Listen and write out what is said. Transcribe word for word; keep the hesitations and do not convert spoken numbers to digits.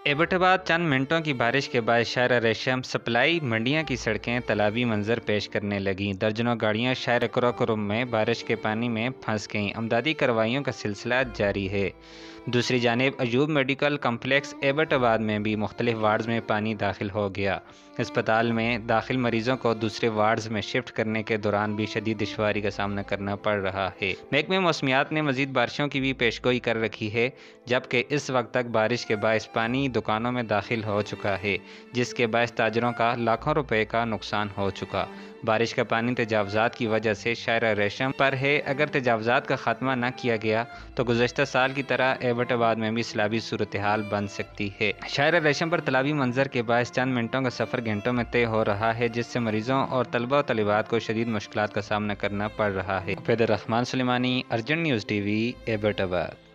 एबटाबाद चंद मिनटों की बारिश के बाद शहर रेशम सप्लाई मंडियां की सड़कें तालाबी मंजर पेश करने लगीं। दर्जनों गाड़ियां शहर कराकोरम में बारिश के पानी में फंस गईं। अमदादी कार्रवाइयों का सिलसिला जारी है। दूसरी जानिब अयूब मेडिकल कम्प्लेक्स एबटाबाद में भी मुख्तलिफ वार्ड्स में पानी दाखिल हो गया। अस्पताल में दाखिल मरीजों को दूसरे वार्ड्स में शिफ्ट करने के दौरान भी शदीद दुश्वारी का सामना करना पड़ रहा है। महकमे मौसमियात ने मजीद बारिशों की भी पेशगोई कर रखी है, जबकि इस वक्त तक बारिश के बायस पानी दुकानों में दाखिल हो चुका है, जिसके बायस ताजरों का लाखों रुपए का नुकसान हो चुका। बारिश का पानी तजावजात की वजह से शहर रेशम पर है। अगर तजावजात का खात्मा न किया गया तो गुज़श्ता साल की तरह एबटाबाद में भी सैलाबी सूरत हाल बन सकती है। शहर रेशम पर तालाबी मंजर के बायस चंद मिनटों का सफ़र घंटों में तय हो रहा है, जिससे मरीजों और तलबा और तलिबात को शदीद मुश्किलात का सामना करना पड़ रहा है। फैदर Rahman Sulemani, urgent news TV, Abbottabad.